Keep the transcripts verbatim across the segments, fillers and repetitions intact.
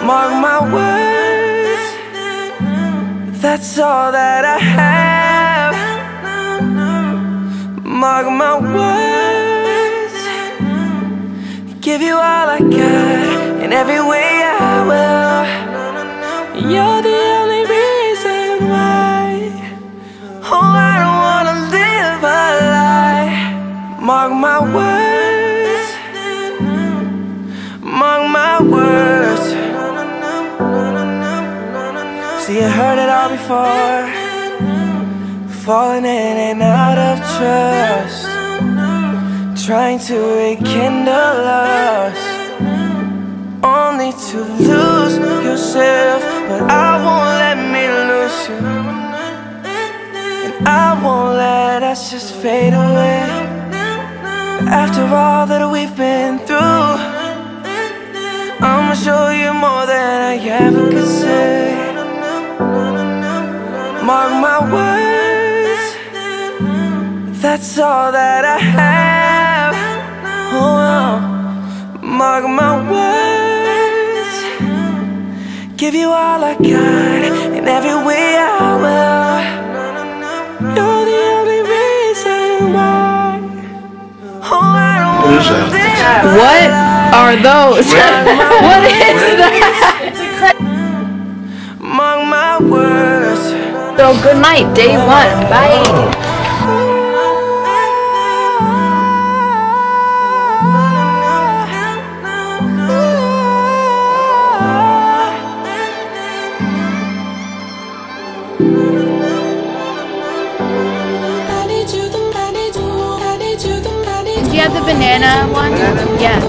Mark my words, that's all that I have. Mark my words, give you all I got, in every way I will. You're the only reason why. Oh, I don't wanna live a lie. Mark my words, mark my words. See, I heard it all before, falling in and out of trust, trying to rekindle us, only to lose yourself. But I won't let me lose you, and I won't let us just fade away. After all that we've been through, I'ma show you more than I ever could say. Mark my words, that's all that I have. Oh, mark my words, give you all I got, in every way I will. You're the only reason why. Oh, I don't wanna live. What are those? What is that? Mark my words. So good night, day one. Bye. Do you have the banana one? Yeah.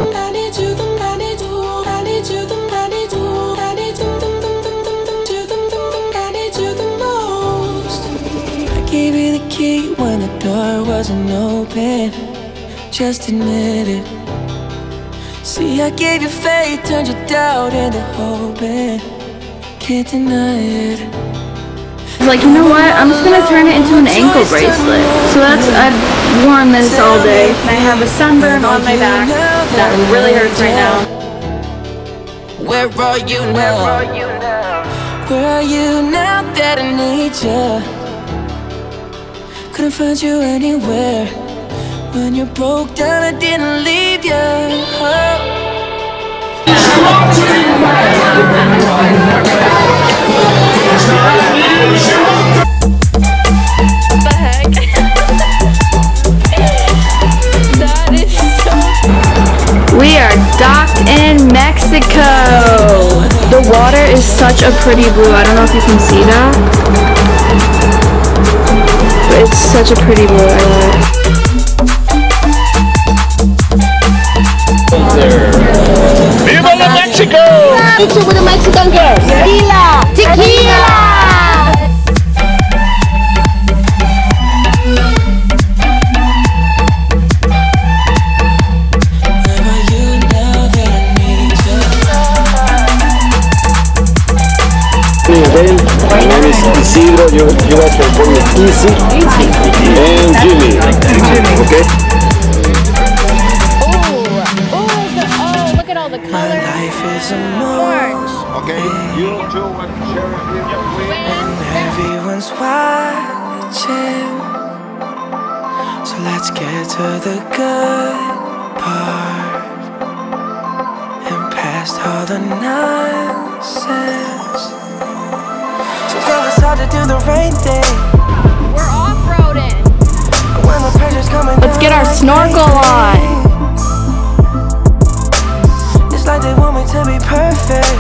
I gave you the key when the door wasn't open, just admit it. See, I gave you faith, turned your doubt into hope, and can't deny it. Like, you know what? I'm just gonna turn it into an ankle bracelet. So that's, I've worn this all day. And I have a sunburn on my back that really hurts right now. Where are you now? Where are you now that I need you? Couldn't find you anywhere. When you broke down, I didn't leave you. Oh. We are docked in Mexico. The water is such a pretty blue. I don't know if you can see that, but it's such a pretty blue. I love it. Viva la Mexico! Picture with a Mexican girl. Tequila! Tequila! My name is Isidro, you, you guys can call me Easy, and Jimmy, okay? Oh, oh, look at all the colors. Life is a Orange. Okay, you two want to share it? and everyone's watching. So let's get to the good part and past all the nonsense. Sometimes it's hard to do the right thing. We're off-roading. When the pressure's coming Let's get our snorkel on. It's like they want me to be perfect,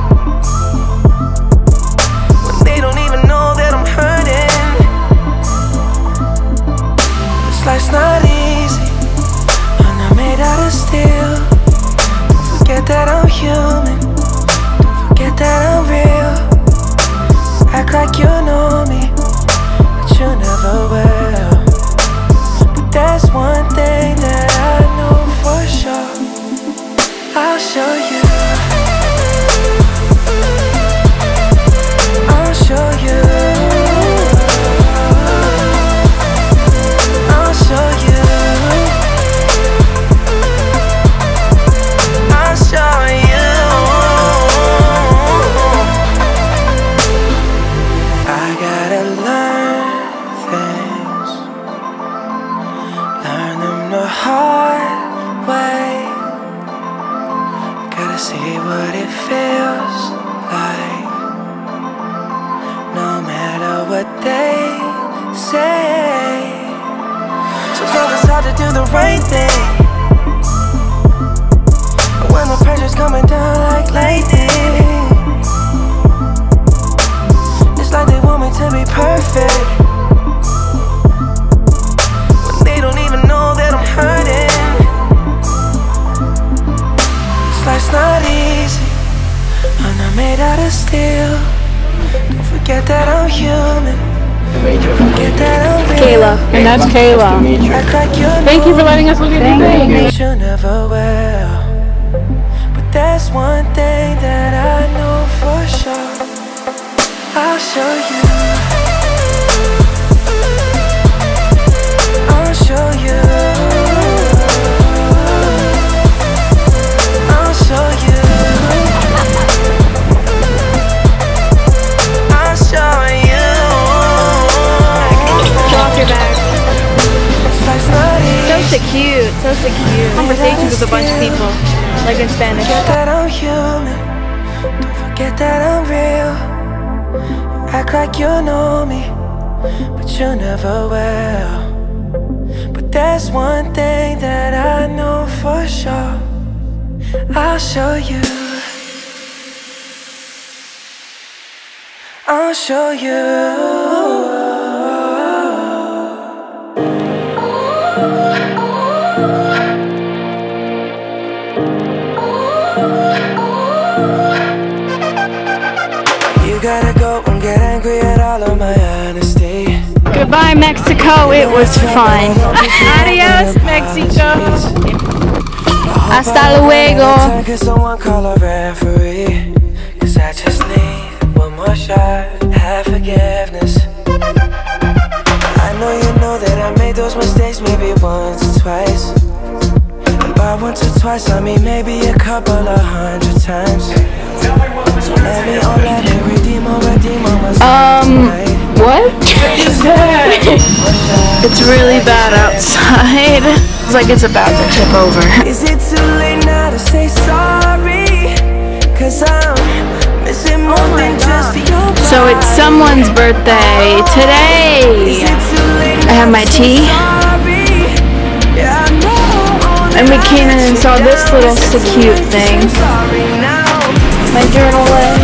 when they don't even know that I'm hurting. This life's not easy, I'm not made out of steel. Don't forget that I'm human, don't forget that I'm real. Act like you know me, but you never will. But there's one thing that I know for sure, I'll show you. what it feels like. No matter what they say, sometimes it's hard to do the right thing. When the pressure's coming down like lightning, it's like they want me to be perfect, when they don't even know that I'm hurting. This life's not easy, I'm not made out of steel. Don't forget that I'm human. Don't forget that I'm real. Kayla, and that's Kayla. Act like you Thank you for know letting us look at your thing. you never will. That's one thing that I know for sure. I'll show you. I'll show you. I'll show you. I'll show you. Drop your bag. So secure, so secure. Conversations with a bunch of people, like in Spanish. Don't forget that I'm human. Don't forget that I'm real. You act like you know me, but you never will. But there's one thing that I know for sure. I'll show you. I'll show you. You gotta go and get angry at all of my honesty. Goodbye, Mexico. It was fun. Adios, Mexico. Hasta luego. Can someone call a referee? 'Cause I just need one more shot. Have forgiveness. I know you know that I made those mistakes maybe once or twice. And by once or twice I mean maybe a couple of hundred times. So let me, oh let me redeem or redeem on myself Um, tonight. what? It's really bad outside. It's like it's about to tip over. Is it too late now to say sorry? 'Cause I'm missing more than just your body. So it's someone's birthday today. I have my tea. And we came in and saw this little so cute thing. My journal leg.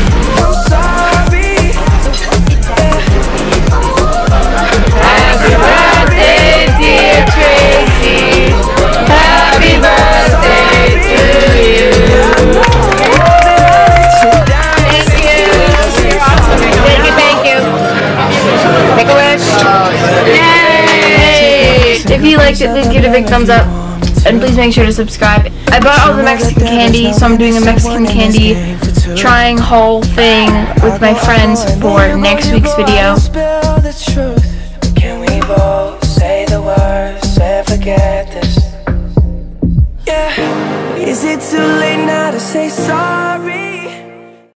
Happy birthday, dear Tracy. Happy birthday to you. Thank you. Thank you, thank you. Make a wish. Yay! If you liked it, please give it a big thumbs up. And please make sure to subscribe. I bought all the Mexican candy, so I'm doing a Mexican candy trying haul thing with my friends for next week's video. Can we both say the words and forget this? Yeah. Is it too late now to say sorry?